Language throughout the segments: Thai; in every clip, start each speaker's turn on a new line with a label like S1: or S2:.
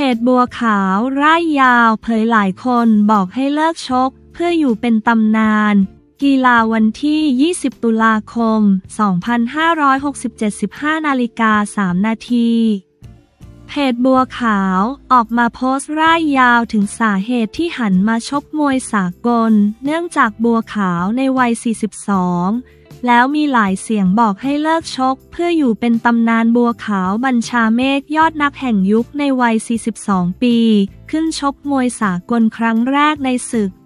S1: จบัวขาวร่ายยาวเผยหลายคนบอกให้เลิกชกเพื่ออยู่เป็นตำนานกีฬาวันที่ 20 ตุลาคม 2567 15:03 นาทีเพจบัวขาวออกมาโพสต์ร่ายยาวถึงสาเหตุที่หันมาชกมวยสากลเนื่องจากบัวขาวในวัย 42 แล้วมีหลายเสียงบอกให้เลิกชกเพื่ออยู่เป็นตำนานบัวขาวบัญชาเมฆยอดนักแห่งยุคในวัย 42 ปีขึ้นชกมวยสากลครั้งแรกในศึก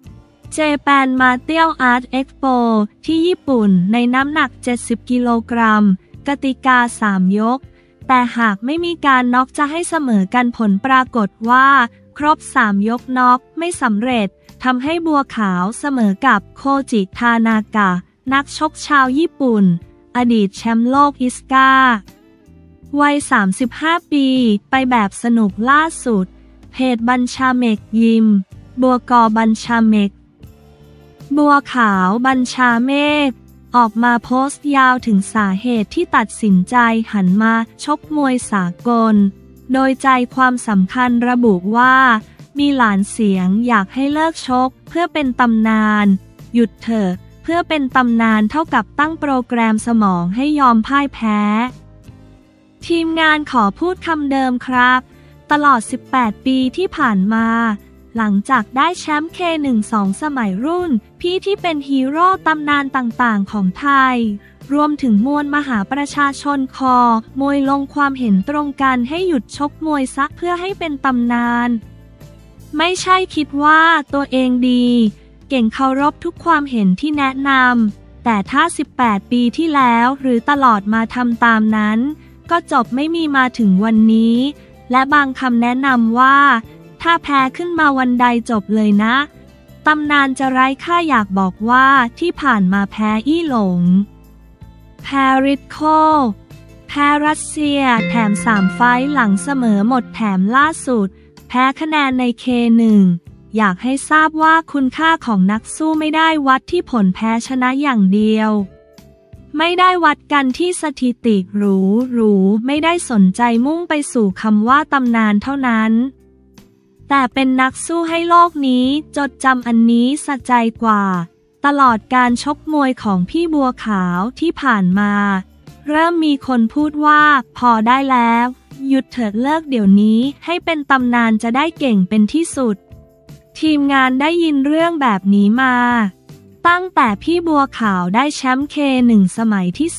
S1: Japan Martial Arts Expo ที่ญี่ปุ่นในน้ำหนัก 70 กิโลกรัมกติกา 3 ยกแต่หากไม่มีการน็อกจะให้เสมอกันผลปรากฏว่าครบ 3 ยกน็อกไม่สำเร็จทำให้บัวขาวเสมอกับโคจิทานากะนักชกชาวญี่ปุ่นอดีตแชมป์โลกอิสกาวัย 35 ปีไปแบบสนุกล่าสุดเพจบัญชาเมกยิมบัวกอบัญชาเมกบัวขาวบัญชาเมฆออกมาโพสต์ยาวถึงสาเหตุที่ตัดสินใจหันมาชกมวยสากลโดยใจความสำคัญระบุว่ามีหลานเสียงอยากให้เลิกชกเพื่อเป็นตำนานหยุดเถอะเพื่อเป็นตำนานเท่ากับตั้งโปรแกรมสมองให้ยอมพ่ายแพ้ทีมงานขอพูดคำเดิมครับตลอด 18 ปีที่ผ่านมาหลังจากได้แชมป์ K12 สมัยรุ่นพี่ที่เป็นฮีโร่ตำนานต่างๆของไทยรวมถึงมวลมหาประชาชนมวยลงความเห็นตรงกันให้หยุดชกมวยซะเพื่อให้เป็นตำนานไม่ใช่คิดว่าตัวเองดีเก่งเคารพทุกความเห็นที่แนะนำแต่ถ้า 18 ปีที่แล้วหรือตลอดมาทำตามนั้นก็จบไม่มีมาถึงวันนี้และบางคำแนะนำว่าถ้าแพ้ขึ้นมาวันใดจบเลยนะตำนานจะไร้ค่าอยากบอกว่าที่ผ่านมาแพ้อี้หลงแพ้ริดโคแพ้รัสเซียแถม3 ไฟต์หลังเสมอหมดแถมล่าสุดแพ้คะแนนใน K1 อยากให้ทราบว่าคุณค่าของนักสู้ไม่ได้วัดที่ผลแพ้ชนะอย่างเดียวไม่ได้วัดกันที่สถิติหรูไม่ได้สนใจมุ่งไปสู่คำว่าตำนานเท่านั้นแต่เป็นนักสู้ให้โลกนี้จดจำอันนี้สะใจกว่าตลอดการชกมวยของพี่บัวขาวที่ผ่านมาเริ่มมีคนพูดว่าพอได้แล้วหยุดเถิดเลิกเดี๋ยวนี้ให้เป็นตำนานจะได้เก่งเป็นที่สุดทีมงานได้ยินเรื่องแบบนี้มาตั้งแต่พี่บัวขาวได้แชมป์ K1 สมัยที่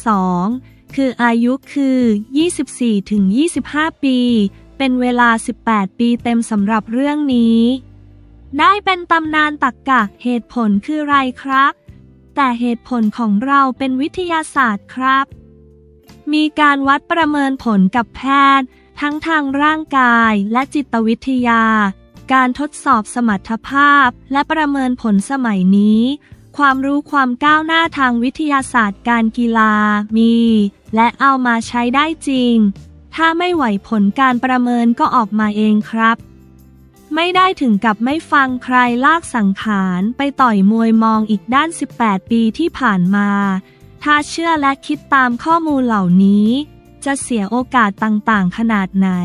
S1: 2คืออายุคือ 24-25 ปีเป็นเวลา 18 ปีเต็มสำหรับเรื่องนี้ได้เป็นตำนานตักกะเหตุผลคือไรครับแต่เหตุผลของเราเป็นวิทยาศาสตร์ครับมีการวัดประเมินผลกับแพทย์ทั้งทางร่างกายและจิตวิทยาการทดสอบสมรรถภาพและประเมินผลสมัยนี้ความรู้ความก้าวหน้าทางวิทยาศาสตร์การกีฬามีและเอามาใช้ได้จริงถ้าไม่ไหวผลการประเมินก็ออกมาเองครับไม่ได้ถึงกับไม่ฟังใครลากสังขารไปต่อยมวยมองอีกด้าน 18 ปีที่ผ่านมาถ้าเชื่อและคิดตามข้อมูลเหล่านี้จะเสียโอกาสต่างๆขนาดไหน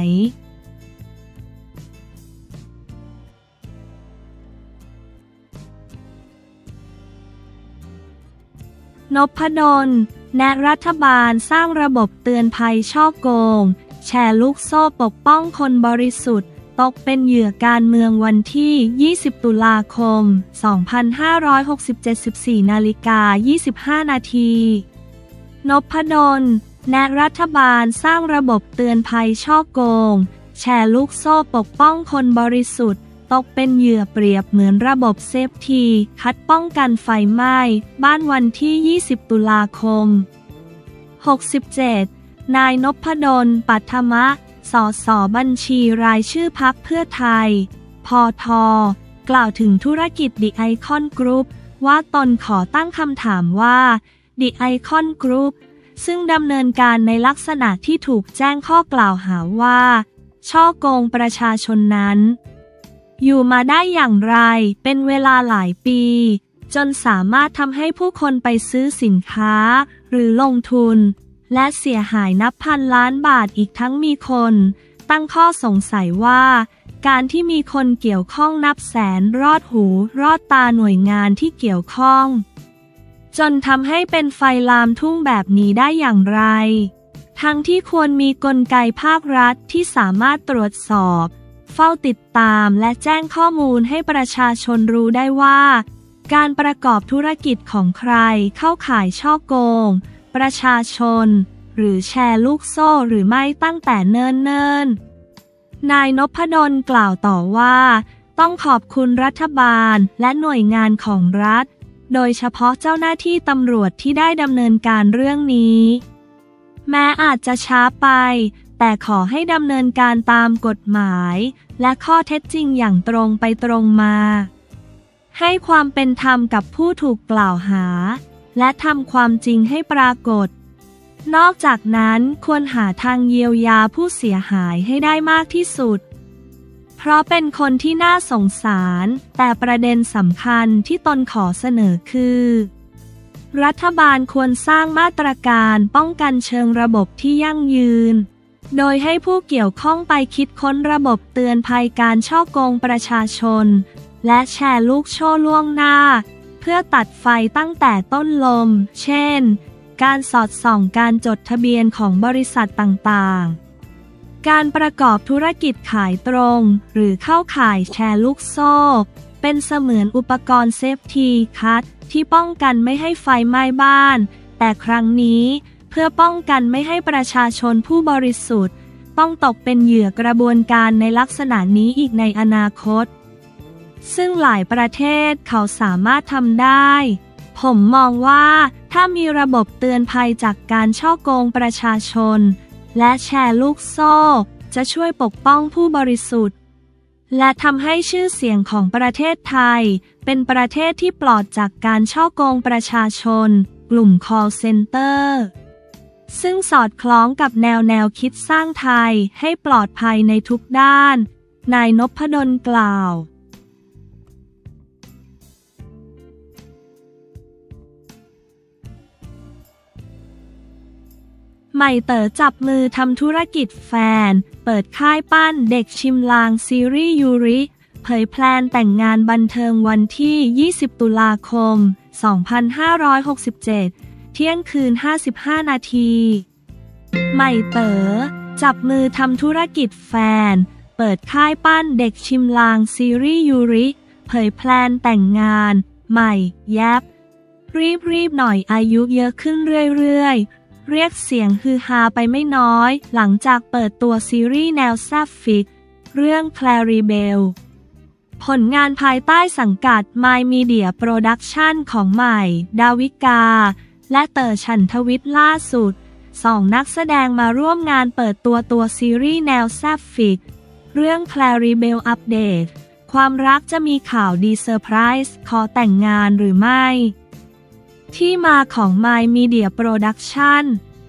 S1: นพดลแนะรัฐบาลสร้างระบบเตือนภัยฉ้อโกงแชร์ลูกโซ่ปกป้องคนบริสุทธิ์ตกเป็นเหยื่อการเมืองวันที่ 20 ตุลาคม 2567 14:25 นาทีนพดลแนะรัฐบาลสร้างระบบเตือนภัยฉ้อโกงแชร์ลูกโซ่ปกป้องคนบริสุทธิ์ตกเป็นเหยื่อเปรียบเหมือนระบบเซฟทีคัดป้องกันไฟไหม้บ้านวันที่ 20 ตุลาคม 67 นายนพดล ปัทมะ สส.บัญชีรายชื่อพรรคเพื่อไทย พท.กล่าวถึงธุรกิจ The Icon Group ว่าตนขอตั้งคำถามว่า The Icon Group ซึ่งดำเนินการในลักษณะที่ถูกแจ้งข้อกล่าวหาว่าฉ้อโกงประชาชนนั้นอยู่มาได้อย่างไรเป็นเวลาหลายปีจนสามารถทำให้ผู้คนไปซื้อสินค้าหรือลงทุนและเสียหายนับพันล้านบาทอีกทั้งมีคนตั้งข้อสงสัยว่าการที่มีคนเกี่ยวข้องนับแสนรอดหูรอดตาหน่วยงานที่เกี่ยวข้องจนทำให้เป็นไฟลามทุ่งแบบนี้ได้อย่างไรทั้งที่ควรมีกลไกภาครัฐที่สามารถตรวจสอบเฝ้าติดตามและแจ้งข้อมูลให้ประชาชนรู้ได้ว่าการประกอบธุรกิจของใครเข้าข่ายฉ้อโกงประชาชนหรือแชร์ลูกโซ่หรือไม่ตั้งแต่เนิ่นๆนายนพดลกล่าวต่อว่าต้องขอบคุณรัฐบาลและหน่วยงานของรัฐโดยเฉพาะเจ้าหน้าที่ตำรวจที่ได้ดำเนินการเรื่องนี้แม้อาจจะช้าไปแต่ขอให้ดำเนินการตามกฎหมายและข้อเท็จจริงอย่างตรงไปตรงมาให้ความเป็นธรรมกับผู้ถูกกล่าวหาและทำความจริงให้ปรากฏนอกจากนั้นควรหาทางเยียวยาผู้เสียหายให้ได้มากที่สุดเพราะเป็นคนที่น่าสงสารแต่ประเด็นสำคัญที่ตนขอเสนอคือรัฐบาลควรสร้างมาตรการป้องกันเชิงระบบที่ยั่งยืนโดยให้ผู้เกี่ยวข้องไปคิดค้นระบบเตือนภัยการฉ้อโกงประชาชนและแชร์ลูกโซ่ล่วงหน้าเพื่อตัดไฟตั้งแต่ต้นลมเช่นการสอดส่องการจดทะเบียนของบริษัทต่างๆการประกอบธุรกิจขายตรงหรือเข้าข่ายแชร์ลูกโซ่เป็นเสมือนอุปกรณ์เซฟตี้คัทที่ป้องกันไม่ให้ไฟไหม้บ้านแต่ครั้งนี้เพื่อป้องกันไม่ให้ประชาชนผู้บริสุทธิ์ต้องตกเป็นเหยื่อกระบวนการในลักษณะนี้อีกในอนาคตซึ่งหลายประเทศเขาสามารถทำได้ผมมองว่าถ้ามีระบบเตือนภัยจากการฉ้อโกงประชาชนและแชร์ลูกโซ่จะช่วยปกป้องผู้บริสุทธิ์และทำให้ชื่อเสียงของประเทศไทยเป็นประเทศที่ปลอดจากการฉ้อโกงประชาชนกลุ่ม call center ซึ่งสอดคล้องกับแนวคิดสร้างไทยให้ปลอดภัยในทุกด้านนายนพดลกล่าวใหม่เต๋อจับมือทำธุรกิจแฟนเปิดค่ายปั้นเด็กชิมลางซีรีส์ยูริเผยแพลนแต่งงานบันเทิงวันที่ 20 ตุลาคม 2567 เที่ยงคืน 55 นาทีใหม่เต๋อจับมือทำธุรกิจแฟนเปิดค่ายปั้นเด็กชิมลางซีรีส์ยูริเผยแพลนแต่งงานใหม่แยบรีบหน่อยอายุเยอะขึ้นเรื่อยๆเรียกเสียงฮือฮาไปไม่น้อยหลังจากเปิดตัวซีรีส์แนวแซ่บฟิกเรื่อง Claribel ผลงานภายใต้สังกัด My Media Production ของใหม่ดาวิกาและเต๋อฉันทวิทย์ล่าสุด2 นักแสดงมาร่วมงานเปิดตัวซีรีส์แนวแซ่บฟิกเรื่อง Claribel อัปเดตความรักจะมีข่าวดีเซอร์ไพรส์ขอแต่งงานหรือไม่ที่มาของ My Media Production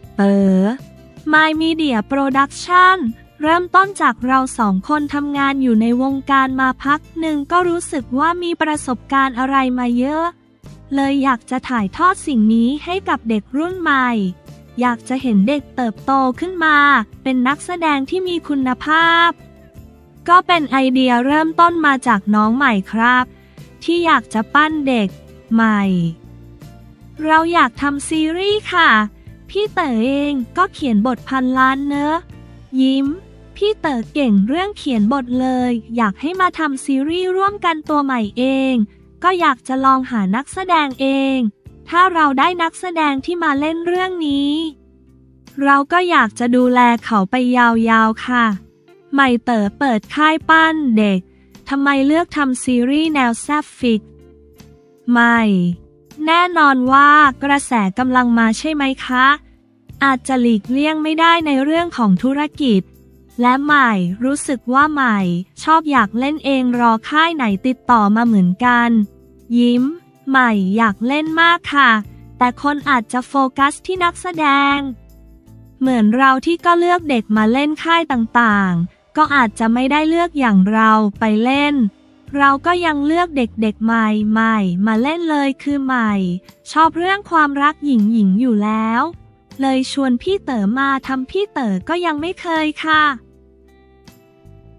S1: My Media Production เริ่มต้นจากเรา2 คนทำงานอยู่ในวงการมาพักหนึ่งก็รู้สึกว่ามีประสบการณ์อะไรมาเยอะเลยอยากจะถ่ายทอดสิ่งนี้ให้กับเด็กรุ่นใหม่อยากจะเห็นเด็กเติบโตขึ้นมาเป็นนักแสดงที่มีคุณภาพก็เป็นไอเดียเริ่มต้นมาจากน้องใหม่ครับที่อยากจะปั้นเด็กใหม่เราอยากทำซีรีส์ค่ะพี่เต๋อเองก็เขียนบทพันล้านเนอะยิ้มพี่เต๋อเก่งเรื่องเขียนบทเลยอยากให้มาทำซีรีส์ร่วมกันตัวใหม่เองก็อยากจะลองหานักแสดงเองถ้าเราได้นักแสดงที่มาเล่นเรื่องนี้เราก็อยากจะดูแลเขาไปยาวๆค่ะใหม่เต๋อเปิดค่ายปั้นเด็กทำไมเลือกทำซีรีส์แนวแซ่บฟิกไม่แน่นอนว่ากระแสกำลังมาใช่ไหมคะอาจจะหลีกเลี่ยงไม่ได้ในเรื่องของธุรกิจและใหม่รู้สึกว่าใหม่ชอบอยากเล่นเองรอค่ายไหนติดต่อมาเหมือนกันยิ้มใหม่อยากเล่นมากค่ะแต่คนอาจจะโฟกัสที่นักแสดงเหมือนเราที่ก็เลือกเด็กมาเล่นค่ายต่างๆก็อาจจะไม่ได้เลือกอย่างเราไปเล่นเราก็ยังเลือกเด็กๆใหม่มาเล่นเลยคือใหม่ชอบเรื่องความรักหญิงอยู่แล้วเลยชวนพี่เต๋อมาทำพี่เต๋อก็ยังไม่เคยค่ะ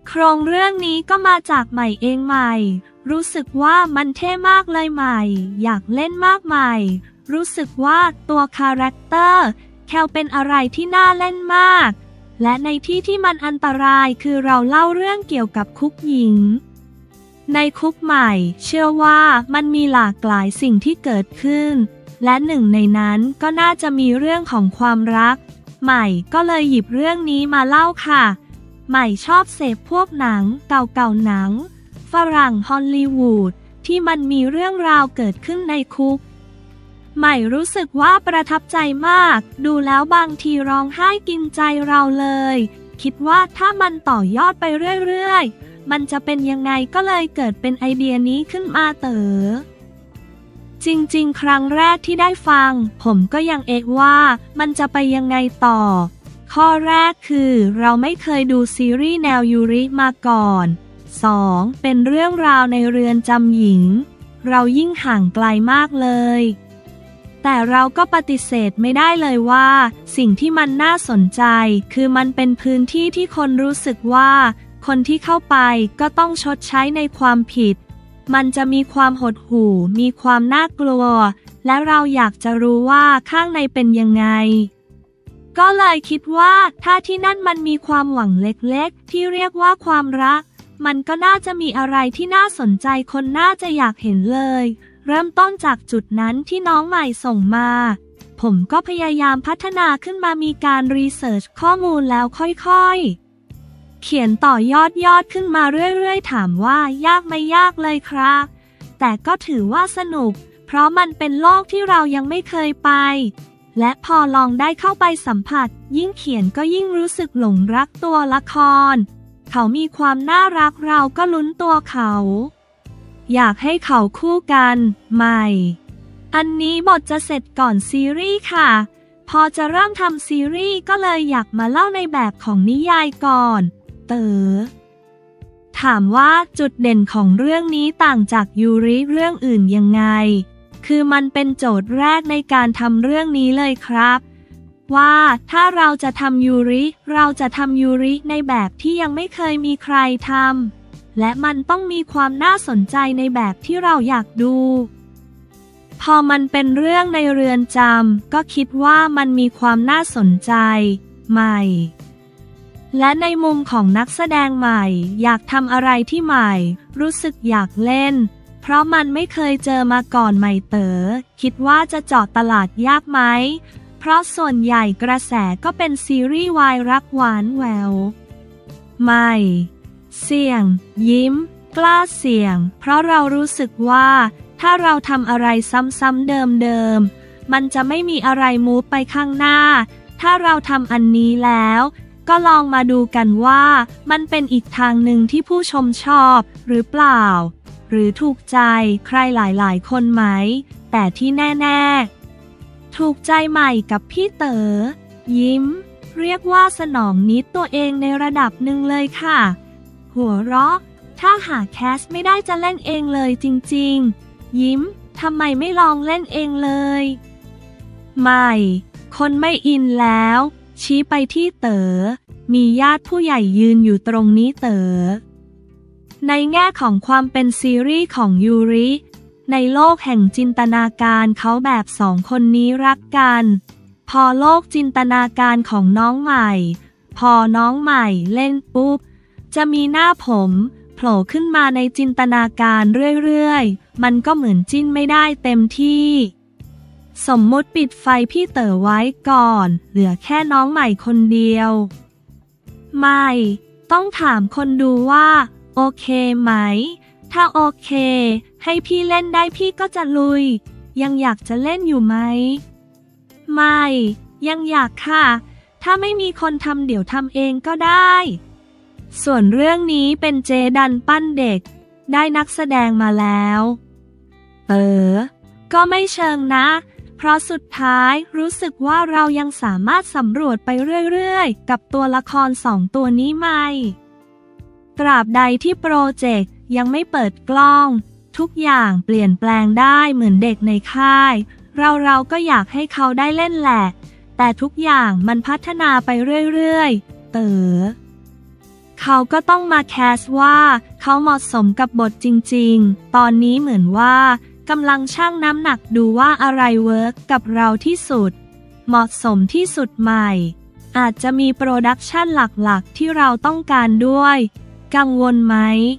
S1: โครงเรื่องนี้ก็มาจากใหม่เองใหม่รู้สึกว่ามันเท่มากเลยใหม่อยากเล่นมากใหม่รู้สึกว่าตัวคาแรคเตอร์แคลเป็นอะไรที่น่าเล่นมากและในที่ที่มันอันตรายคือเราเล่าเรื่องเกี่ยวกับคุกหญิงในคุกใหม่เชื่อว่ามันมีหลากหลายสิ่งที่เกิดขึ้นและหนึ่งในนั้นก็น่าจะมีเรื่องของความรักใหม่ก็เลยหยิบเรื่องนี้มาเล่าค่ะใหม่ชอบเสพพวกหนังเก่าๆหนังฝรั่งฮอลลีวูดที่มันมีเรื่องราวเกิดขึ้นในคุกใหม่รู้สึกว่าประทับใจมากดูแล้วบางทีร้องไห้กินใจเราเลยคิดว่าถ้ามันต่อยอดไปเรื่อยๆมันจะเป็นยังไงก็เลยเกิดเป็นไอเดียนี้ขึ้นมาเต๋อจริงๆครั้งแรกที่ได้ฟังผมก็ยังเอะว่ามันจะไปยังไงต่อข้อแรกคือเราไม่เคยดูซีรีส์แนวยูริมาก่อน 2. เป็นเรื่องราวในเรือนจำหญิงเรายิ่งห่างไกลมากเลยแต่เราก็ปฏิเสธไม่ได้เลยว่าสิ่งที่มันน่าสนใจคือมันเป็นพื้นที่ที่คนรู้สึกว่าคนที่เข้าไปก็ต้องชดใช้ในความผิดมันจะมีความหดหู่มีความน่ากลัวและเราอยากจะรู้ว่าข้างในเป็นยังไงก็เลยคิดว่าถ้าที่นั่นมันมีความหวังเล็กๆที่เรียกว่าความรักมันก็น่าจะมีอะไรที่น่าสนใจคนน่าจะอยากเห็นเลยเริ่มต้นจากจุดนั้นที่น้องใหม่ส่งมาผมก็พยายามพัฒนาขึ้นมามีการรีเสิร์ชข้อมูลแล้วค่อยๆเขียนต่อยอดขึ้นมาเรื่อยๆถามว่ายากไม่ยากเลยครับแต่ก็ถือว่าสนุกเพราะมันเป็นโลกที่เรายังไม่เคยไปและพอลองได้เข้าไปสัมผัสยิ่งเขียนก็ยิ่งรู้สึกหลงรักตัวละครเขามีความน่ารักเราก็ลุ้นตัวเขาอยากให้เขาคู่กันใหม่อันนี้บทจะเสร็จก่อนซีรีส์ค่ะพอจะเริ่มทำซีรีส์ก็เลยอยากมาเล่าในแบบของนิยายก่อนเต๋อถามว่าจุดเด่นของเรื่องนี้ต่างจากยูริเรื่องอื่นยังไงคือมันเป็นโจทย์แรกในการทำเรื่องนี้เลยครับว่าถ้าเราจะทำยูริเราจะทำยูริในแบบที่ยังไม่เคยมีใครทำและมันต้องมีความน่าสนใจในแบบที่เราอยากดูพอมันเป็นเรื่องในเรือนจำก็คิดว่ามันมีความน่าสนใจใหม่และในมุมของนักแสดงใหม่อยากทำอะไรที่ใหม่รู้สึกอยากเล่นเพราะมันไม่เคยเจอมาก่อนใหม่เต๋อคิดว่าจะเจาะตลาดยากไหมเพราะส่วนใหญ่กระแสก็เป็นซีรีส์วายรักหวานแหววใหม่เสี่ยงยิ้มกล้าเสี่ยงเพราะเรารู้สึกว่าถ้าเราทำอะไรซ้ำๆเดิมมันจะไม่มีอะไรมูฟไปข้างหน้าถ้าเราทำอันนี้แล้วก็ลองมาดูกันว่ามันเป็นอีกทางหนึ่งที่ผู้ชมชอบหรือเปล่าหรือถูกใจใครหลายๆคนไหมแต่ที่แน่ๆถูกใจใหม่กับพี่เต๋อยิ้มเรียกว่าสนองนิดตัวเองในระดับหนึ่งเลยค่ะหัวเราะถ้าหาแคสไม่ได้จะเล่นเองเลยจริงๆยิ้มทำไมไม่ลองเล่นเองเลยใหม่คนไม่อินแล้วชี้ไปที่เต๋อมีญาติผู้ใหญ่ยืนอยู่ตรงนี้เต๋อในแง่ของความเป็นซีรีส์ของยูริในโลกแห่งจินตนาการเขาแบบสองคนนี้รักกันพอโลกจินตนาการของน้องใหม่พอน้องใหม่เล่นปุ๊บจะมีหน้าผมโผล่ขึ้นมาในจินตนาการเรื่อยๆมันก็เหมือนจิ้นไม่ได้เต็มที่สมมุติปิดไฟพี่เต๋อไว้ก่อนเหลือแค่น้องใหม่คนเดียวไม่ต้องถามคนดูว่าโอเคไหมถ้าโอเคให้พี่เล่นได้พี่ก็จะลุยยังอยากจะเล่นอยู่ไหมไม่ยังอยากค่ะถ้าไม่มีคนทำเดี๋ยวทำเองก็ได้ส่วนเรื่องนี้เป็นเจดันปั้นเด็กได้นักแสดงมาแล้วก็ไม่เชิงนะเพราะสุดท้ายรู้สึกว่าเรายังสามารถสำรวจไปเรื่อยๆกับตัวละครสองตัวนี้ไหมตราบใดที่โปรเจกต์ยังไม่เปิดกล้องทุกอย่างเปลี่ยนแปลงได้เหมือนเด็กในค่ายเราก็อยากให้เขาได้เล่นแหละแต่ทุกอย่างมันพัฒนาไปเรื่อยๆเขาก็ต้องมาแคสว่าเขาเหมาะสมกับบทจริงๆตอนนี้เหมือนว่ากำลังชั่งน้ำหนักดูว่าอะไรเวิร์กกับเราที่สุดเหมาะสมที่สุดใหม่อาจจะมีโปรดักชันหลักๆที่เราต้องการด้วยกังวลไหม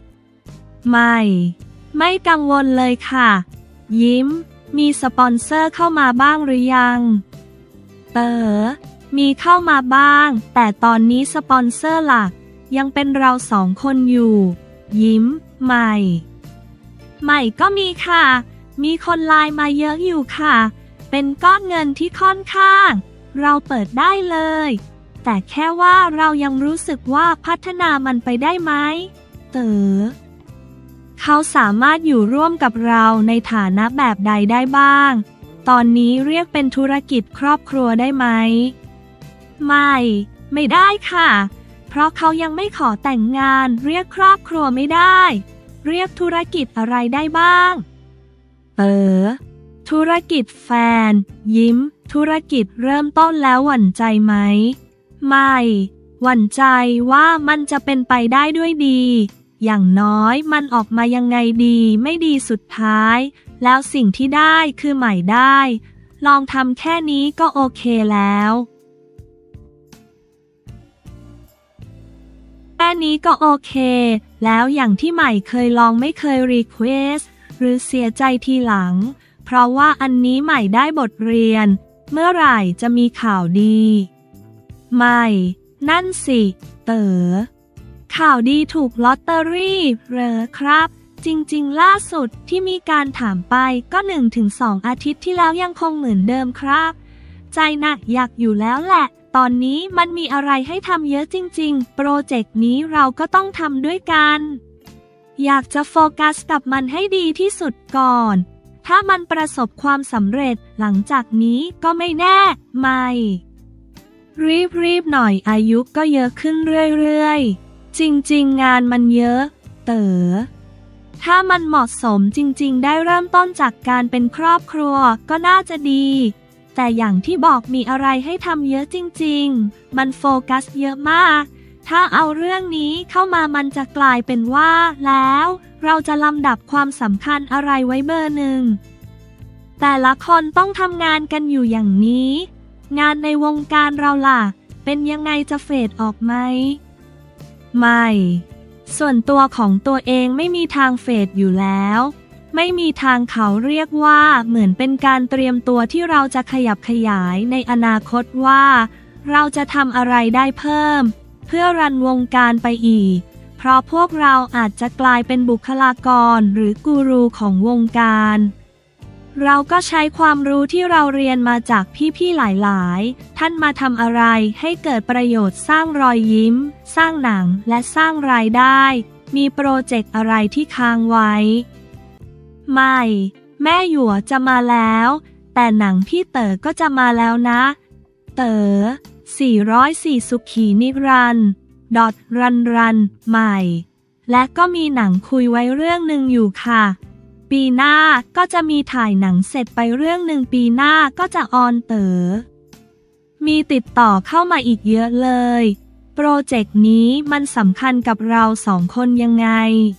S1: ไม่กังวลเลยค่ะยิ้มมีสปอนเซอร์เข้ามาบ้างหรือยังมีเข้ามาบ้างแต่ตอนนี้สปอนเซอร์หลักยังเป็นเรา2 คนอยู่ยิ้มใหม่ก็มีค่ะมีคนไลน์มาเยอะอยู่ค่ะเป็นก้อนเงินที่ค่อนข้างเราเปิดได้เลยแต่แค่ว่าเรายังรู้สึกว่าพัฒนามันไปได้ไหมเขาสามารถอยู่ร่วมกับเราในฐานะแบบใดได้บ้างตอนนี้เรียกเป็นธุรกิจครอบครัวได้ไหมไม่ได้ค่ะเพราะเขายังไม่ขอแต่งงานเรียกครอบครัวไม่ได้เรียกธุรกิจอะไรได้บ้างธุรกิจแฟนยิ้มธุรกิจเริ่มต้นแล้วหวั่นใจไหมไม่หวั่นใจว่ามันจะเป็นไปได้ด้วยดีอย่างน้อยมันออกมายังไงดีไม่ดีสุดท้ายแล้วสิ่งที่ได้คือใหม่ได้ลองทำแค่นี้ก็โอเคแล้วแค่นี้ก็โอเคแล้วอย่างที่ใหม่เคยลองไม่เคยรีเควสหรือเสียใจทีหลังเพราะว่าอันนี้ใหม่ได้บทเรียนเมื่อไหร่จะมีข่าวดีนั่นสิข่าวดีถูกลอตเตอรี่เหรอครับจริงๆล่าสุดที่มีการถามไปก็ 1-2 อาทิตย์ที่แล้วยังคงเหมือนเดิมครับใจหนักอยากอยู่แล้วแหละตอนนี้มันมีอะไรให้ทำเยอะจริงๆโปรเจกต์นี้เราก็ต้องทำด้วยกันอยากจะโฟกัสกับมันให้ดีที่สุดก่อนถ้ามันประสบความสำเร็จหลังจากนี้ก็ไม่แน่รีบหน่อยอายุก็เยอะขึ้นเรื่อยๆจริงๆงานมันเยอะถ้ามันเหมาะสมจริงๆได้เริ่มต้นจากการเป็นครอบครัวก็น่าจะดีแต่อย่างที่บอกมีอะไรให้ทำเยอะจริงๆมันโฟกัสเยอะมากถ้าเอาเรื่องนี้เข้ามามันจะกลายเป็นว่าแล้วเราจะลำดับความสำคัญอะไรไว้เบอร์ 1แต่ละคนต้องทำงานกันอยู่อย่างนี้งานในวงการเราล่ะเป็นยังไงจะเฟดออกไหมไม่ส่วนตัวของตัวเองไม่มีทางเฟดอยู่แล้วไม่มีทางเขาเรียกว่าเหมือนเป็นการเตรียมตัวที่เราจะขยับขยายในอนาคตว่าเราจะทำอะไรได้เพิ่มเพื่อรันวงการไปอีกเพราะพวกเราอาจจะกลายเป็นบุคลากรหรือกูรูของวงการเราก็ใช้ความรู้ที่เราเรียนมาจากพี่ๆหลายๆท่านมาทำอะไรให้เกิดประโยชน์สร้างรอยยิ้มสร้างหนังและสร้างรายได้มีโปรเจกต์อะไรที่ค้างไว้แม่หยวจะมาแล้วแต่หนังพี่เต๋อก็จะมาแล้วนะเต๋อ404สุขีนิรันดร์รันใหม่และก็มีหนังคุยไว้เรื่องหนึ่งอยู่ค่ะปีหน้าก็จะมีถ่ายหนังเสร็จไปเรื่องหนึ่งปีหน้าก็จะออนเต๋อมีติดต่อเข้ามาอีกเยอะเลยโปรเจกต์นี้มันสำคัญกับเรา2 คนยังไง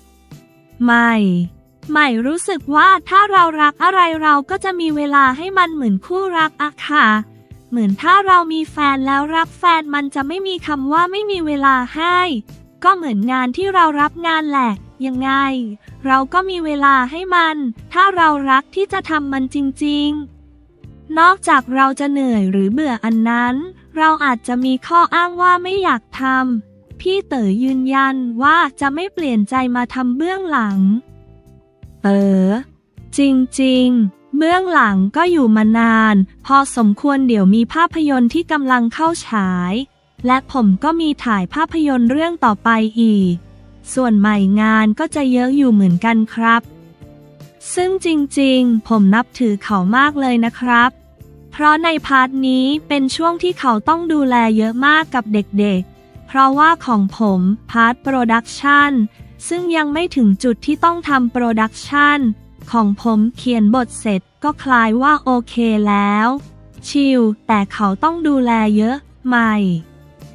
S1: ไม่รู้สึกว่าถ้าเรารักอะไรเราก็จะมีเวลาให้มันเหมือนคู่รักอะค่ะเหมือนถ้าเรามีแฟนแล้วรักแฟนมันจะไม่มีคำว่าไม่มีเวลาให้ก็เหมือนงานที่เรารับงานแหละยังไงเราก็มีเวลาให้มันถ้าเรารักที่จะทำมันจริงๆนอกจากเราจะเหนื่อยหรือเบื่ออันนั้นเราอาจจะมีข้ออ้างว่าไม่อยากทำพี่เต๋อยืนยันว่าจะไม่เปลี่ยนใจมาทำเบื้องหลังจริงๆเบื้องหลังก็อยู่มานานพอสมควรเดี๋ยวมีภาพยนตร์ที่กำลังเข้าฉายและผมก็มีถ่ายภาพยนตร์เรื่องต่อไปอีกส่วนใหม่งานก็จะเยอะอยู่เหมือนกันครับซึ่งจริงๆผมนับถือเขามากเลยนะครับเพราะในพาร์ทนี้เป็นช่วงที่เขาต้องดูแลเยอะมากกับเด็กๆเพราะว่าของผมพาร์ทโปรดักชันซึ่งยังไม่ถึงจุดที่ต้องทำโปรดักชันของผมเขียนบทเสร็จก็คล้ายว่าโอเคแล้วชิลแต่เขาต้องดูแลเยอะ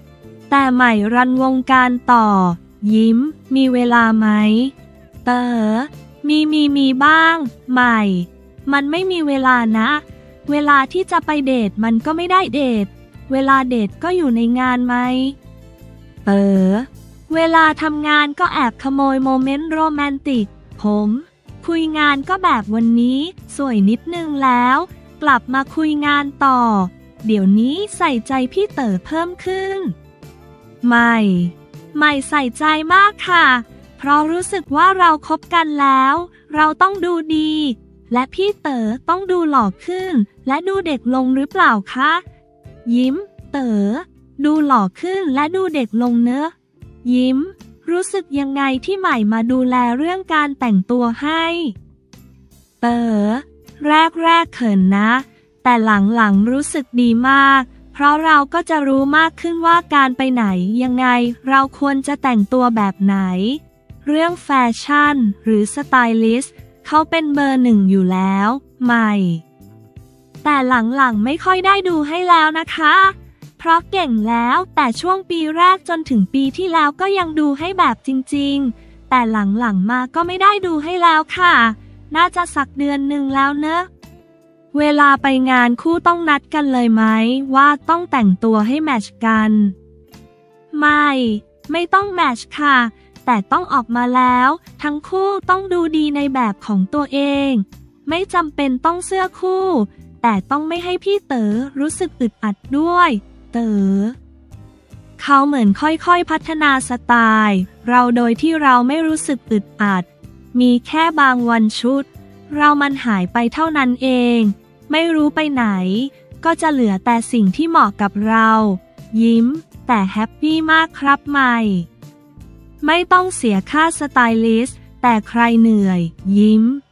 S1: แต่ใหม่รันวงการต่อ ยิ้ม มีเวลาไหม เต๋อ มีบ้าง ใหม่ มันไม่มีเวลานะ เวลาที่จะไปเดทมันก็ไม่ได้เดท เวลาเดทก็อยู่ในงานไหม เต๋อ เวลาทำงานก็แอบขโมยโมเมนต์โรแมนติก ผมคุยงานก็แบบวันนี้สวยนิดนึงแล้ว กลับมาคุยงานต่อ เดี๋ยวนี้ใส่ใจพี่เต๋อเพิ่มขึ้น ใหม่ใส่ใจมากค่ะ เพราะรู้สึกว่าเราคบกันแล้ว เราต้องดูดี และพี่เต๋อต้องดูหล่อขึ้น และดูเด็กลงหรือเปล่าคะ ยิ้ม เต๋อ ดูหล่อขึ้นและดูเด็กลงเนอะ ยิ้ม รู้สึกยังไงที่ใหม่มาดูแลเรื่องการแต่งตัวให้ เต๋อ แรกเขินนะ แต่หลังรู้สึกดีมาก เพราะเราก็จะรู้มากขึ้นว่าการไปไหนยังไงเราควรจะแต่งตัวแบบไหน เรื่องแฟชั่นหรือสไตลิสต์เขาเป็นเบอร์ 1อยู่แล้ว ใหม่ แต่หลังไม่ค่อยได้ดูให้แล้วนะคะ เพราะเก่งแล้วแต่ช่วงปีแรกจนถึงปีที่แล้วก็ยังดูให้แบบจริงๆ แต่หลังมาก็ไม่ได้ดูให้แล้วค่ะ น่าจะสักเดือนหนึ่งแล้วเนอะเวลาไปงานคู่ต้องนัดกันเลยไหมว่าต้องแต่งตัวให้แมทช์กัน ไม่ต้องแมทช์ค่ะ แต่ต้องออกมาแล้วทั้งคู่ต้องดูดีในแบบของตัวเอง ไม่จำเป็นต้องเสื้อคู่แต่ต้องไม่ให้พี่เต๋อรู้สึกอึดอัดด้วย เต๋อ เขาเหมือนค่อยๆพัฒนาสไตล์เราโดยที่เราไม่รู้สึกอึดอัด มีแค่บางวันชุดเรามันหายไปเท่านั้นเองไม่รู้ไปไหนก็จะเหลือแต่สิ่งที่เหมาะกับเรา ยิ้ม แต่แฮปปี้มากครับใหม่ ไม่ต้องเสียค่าสไตลิสต์แต่ใครเหนื่อย ยิ้ม